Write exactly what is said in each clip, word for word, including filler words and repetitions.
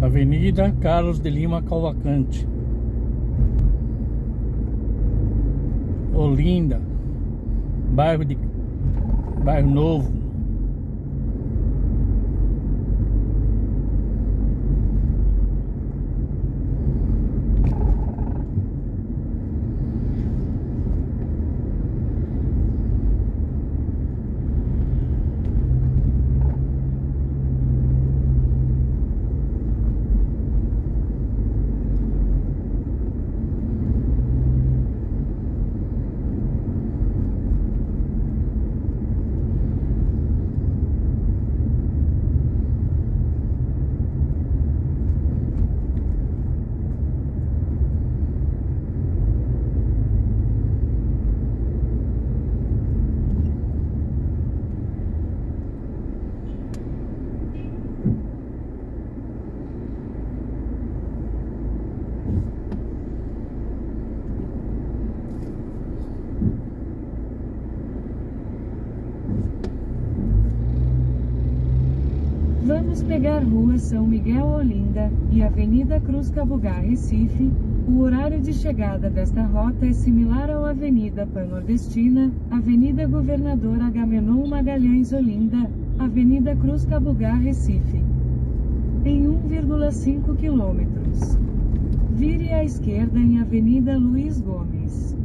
Avenida Carlos de Lima Cavalcante, Olinda, bairro de Bairro Novo. Vamos pegar Rua São Miguel Olinda e Avenida Cruz Cabugá Recife. O horário de chegada desta rota é similar ao Avenida Pan-Nordestina, Avenida Governador Agamenon Magalhães Olinda, Avenida Cruz Cabugá Recife. Em um vírgula cinco quilômetros. Vire à esquerda em Avenida Luiz Gomes.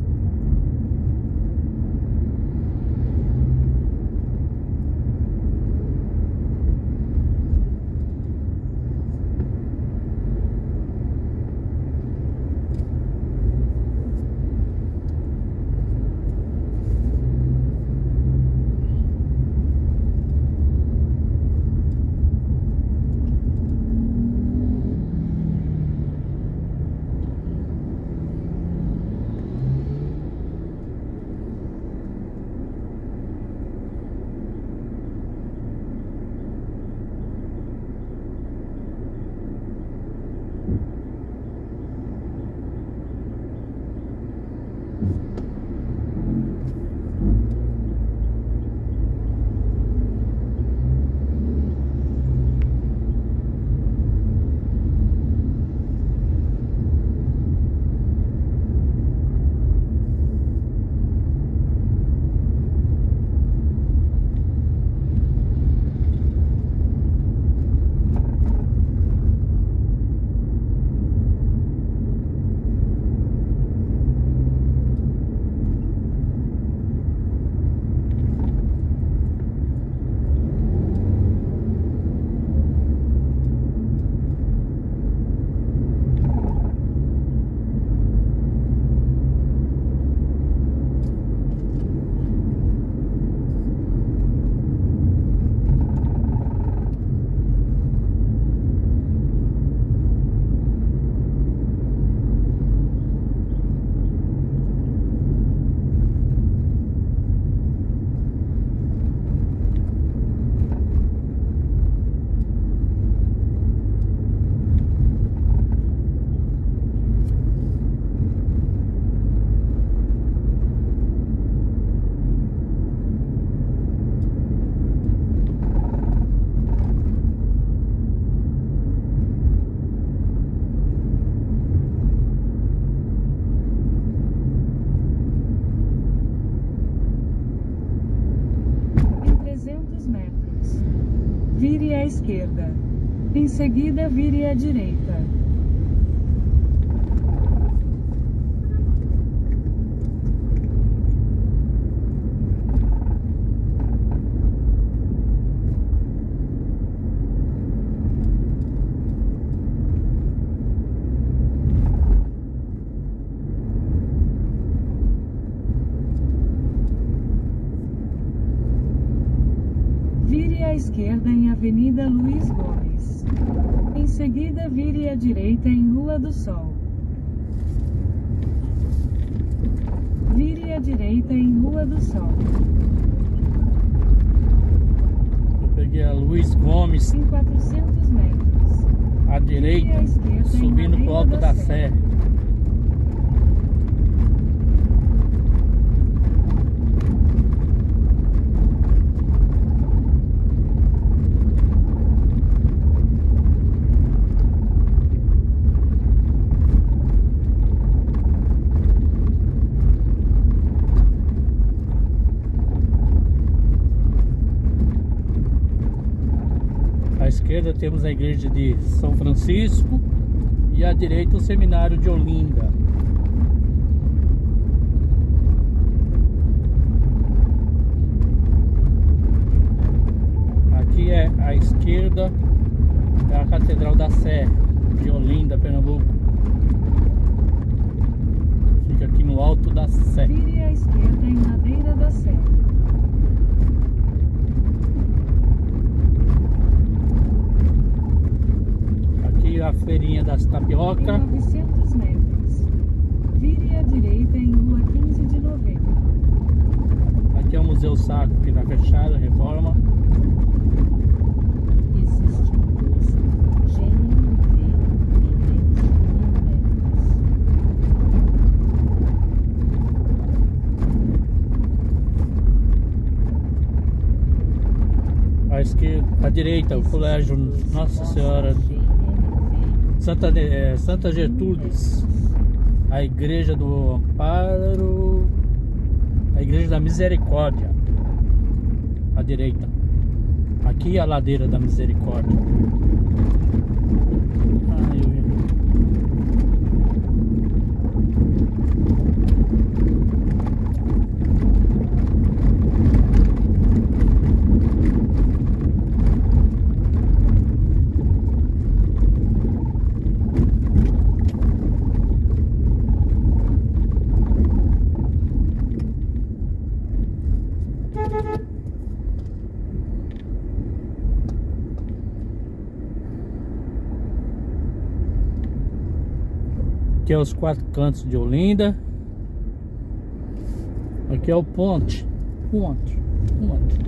Vire à esquerda. Em seguida, vire à direita. Vire à esquerda em Avenida Luiz Gomes. Em seguida, vire à direita em Rua do Sol. Vire à direita em Rua do Sol. Eu peguei a Luiz Gomes. Em quatrocentos metros. À direita, à esquerda, subindo pro Alto da Sé. esquerda temos a igreja de São Francisco e à direita o seminário de Olinda. Aqui é à esquerda é a Catedral da Sé de Olinda, Pernambuco. Fica aqui no alto da Sé. Vire à esquerda em Madeira da Sé. Aqui a feirinha das tapioca. Em novecentos metros. Vire à direita em Rua quinze de Novembro. Aqui é o Museu Sacro que está fechado, reforma. Existe um posto G M V em menos de mil metros. À esquerda, à direita, o colégio Nossa Senhora Santa, é, Santa Gertrudes, a igreja do Amparo, a igreja da Misericórdia, à direita. Aqui é a ladeira da Misericórdia. Ah, eu vi. Aqui é os quatro cantos de Olinda. Aqui é o ponte. Ponte. Ponte.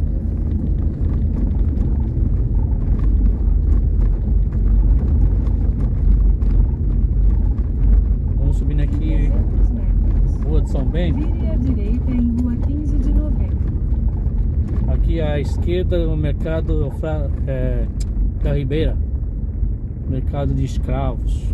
Vamos subindo aqui. Rua de São Bento. Vire à direita em Rua quinze de Novembro. Aqui à esquerda o mercado é, da Ribeira. Mercado de escravos.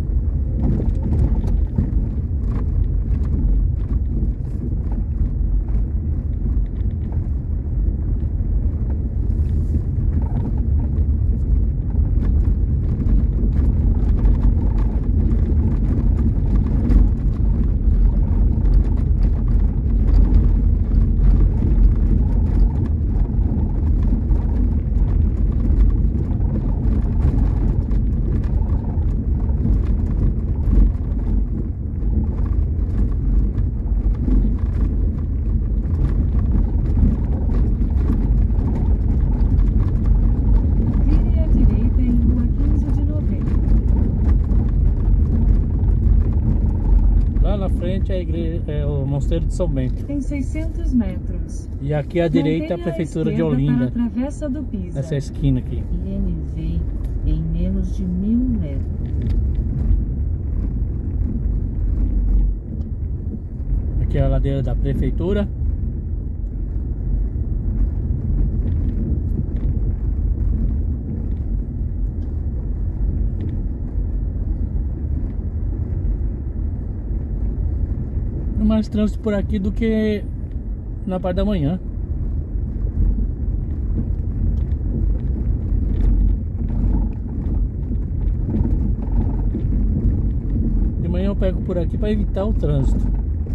Na frente é a igreja, é o Mosteiro de São Bento. Tem seiscentos metros. E aqui à direita é a prefeitura de Olinda. Para a Travessa do Pisa. Essa é a esquina aqui. I M V em menos de mil metros. Aqui é a ladeira da prefeitura. Mais trânsito por aqui do que na parte da manhã. De manhã eu pego por aqui para evitar o trânsito.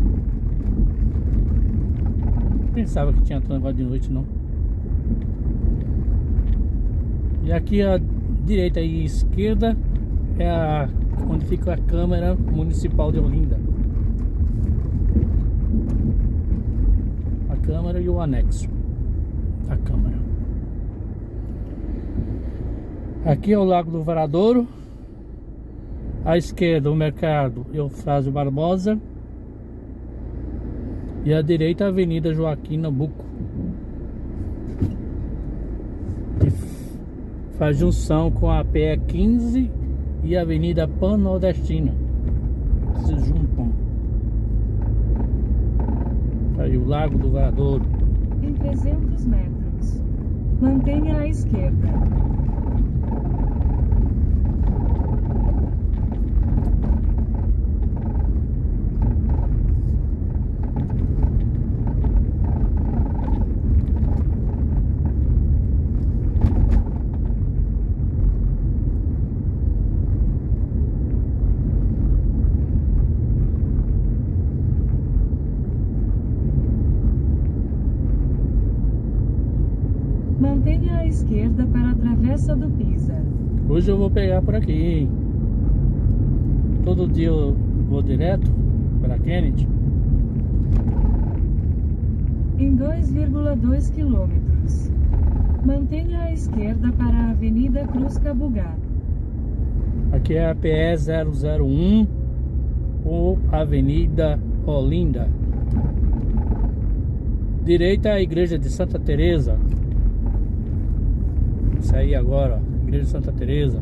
Não pensava que tinha negócio de noite não. E aqui à direita e esquerda é a, onde fica a Câmara Municipal de Olinda. Câmara e o anexo da Câmara. Aqui é o Lago do Varadouro. À esquerda o mercado Eufrásio Barbosa. E à direita a Avenida Joaquim Nabuco, que faz junção com a P E quinze e a Avenida Pan-Nordestina. Se juntam. Aí o Lago do Varadouro. Em trezentos metros. Mantenha à esquerda. esquerda para a Travessa do Pisa. Hoje eu vou pegar por aqui, hein? Todo dia eu vou direto para Kennedy. Em dois vírgula dois quilômetros, mantenha à esquerda para a Avenida Cruz Cabugá. Aqui é a P E zero zero um ou Avenida Olinda. Direita é a Igreja de Santa Teresa. Isso aí agora, ó, Igreja de Santa Teresa.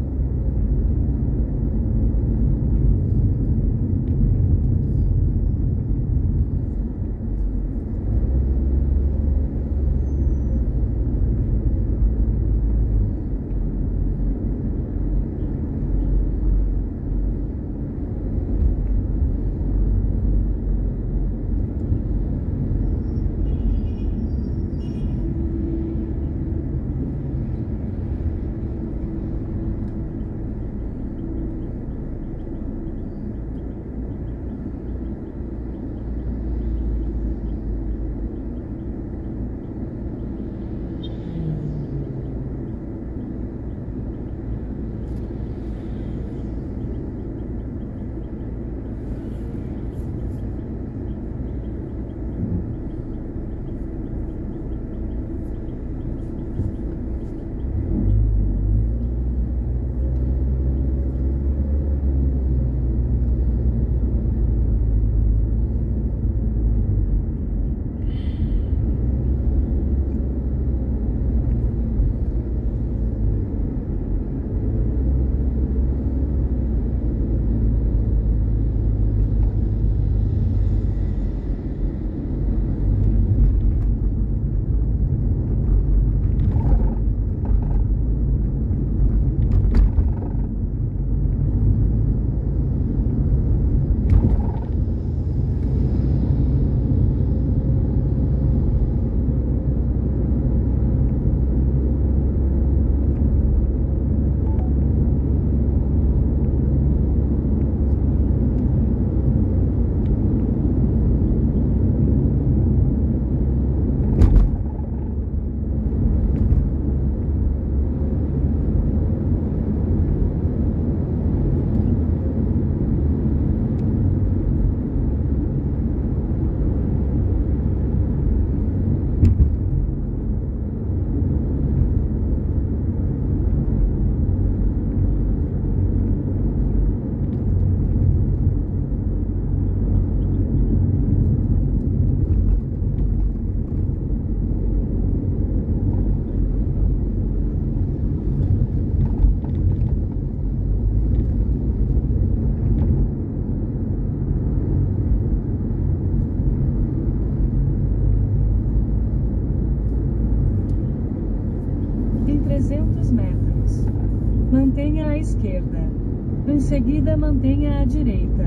trezentos metros. Mantenha à esquerda. Em seguida, mantenha à direita.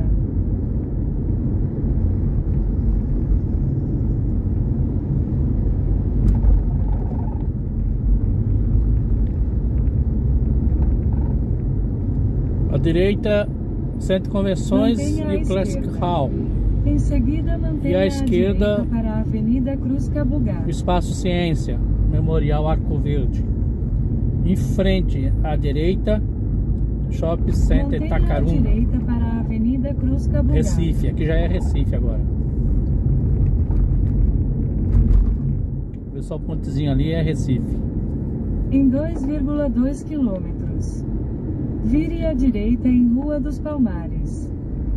À direita, Centro de Convenções Mantenha e o Classic esquerda. Hall. Em seguida, mantenha E à à esquerda, direita para a Avenida Cruz Cabugá. O Espaço Ciência, Memorial Arco Verde. Em frente à direita, Shopping Center Mantenha à Tacaruna, direita para a Avenida Cruz Cabugá. Recife. Aqui já é Recife agora. Vê só o pontezinho ali, é Recife. Em dois vírgula dois quilômetros. Vire à direita em Rua dos Palmares.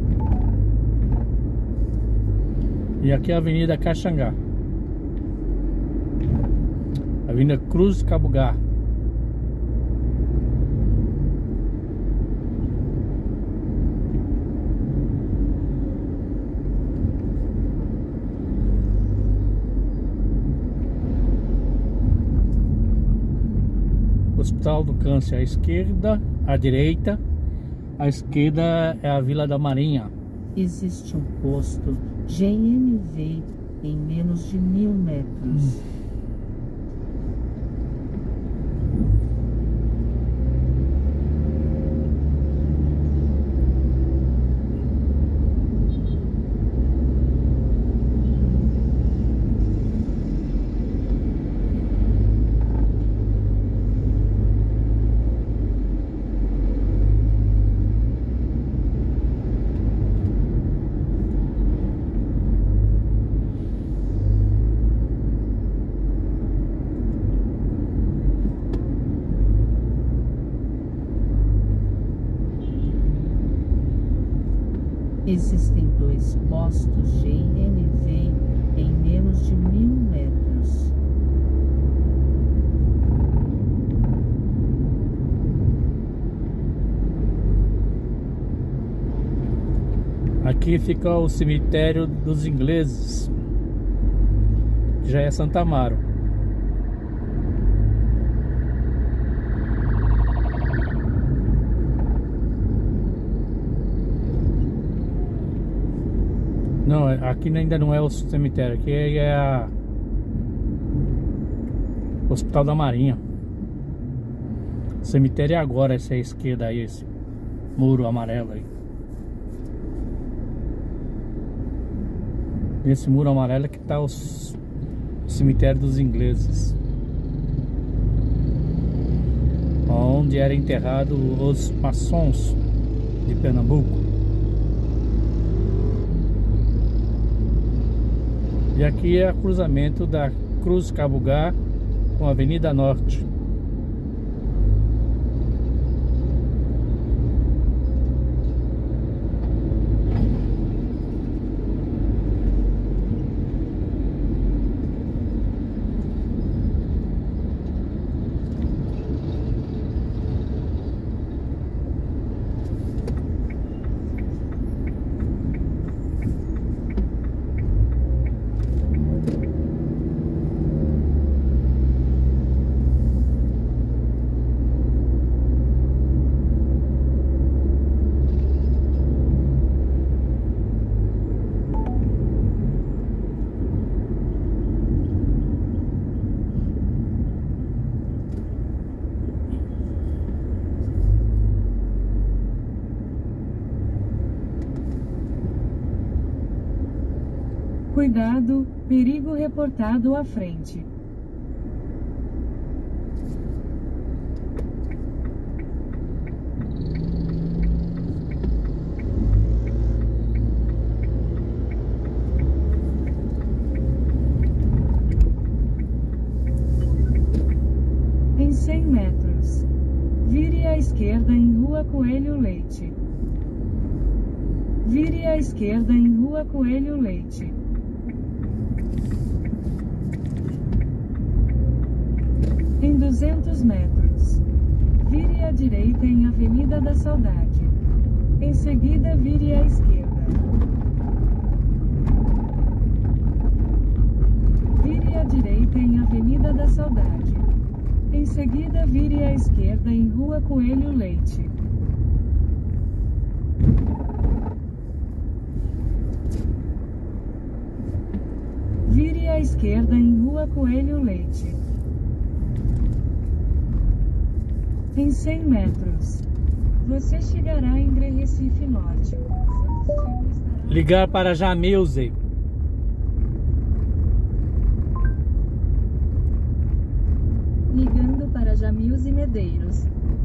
E aqui é a Avenida Caxangá, Avenida Cruz Cabugá. Hospital do Câncer à esquerda, à direita. À esquerda é a Vila da Marinha. Existe um posto G M V em menos de mil metros. Existem dois postos G M V em menos de mil metros. Aqui fica o cemitério dos ingleses, que já é Santa Amaro. Não, aqui ainda não é o cemitério, aqui é a Hospital da Marinha. O cemitério é agora, essa é a esquerda aí, esse muro amarelo aí. Nesse muro amarelo é que está o cemitério dos ingleses, onde era enterrado os maçons de Pernambuco. E aqui é o cruzamento da Cruz Cabugá com a Avenida Norte. Cuidado, perigo reportado à frente. Em cem metros, vire à esquerda em Rua Coelho Leite. Vire à esquerda em Rua Coelho Leite. Em duzentos metros, vire à direita em Avenida da Saudade. Em seguida, vire à esquerda. Vire à direita em Avenida da Saudade. Em seguida, vire à esquerda em Rua Coelho Leite. Vire à esquerda em Rua Coelho Leite. Em cem metros, você chegará em Recife Norte. Ligar para Jamilze. Ligando para Jamilze Medeiros.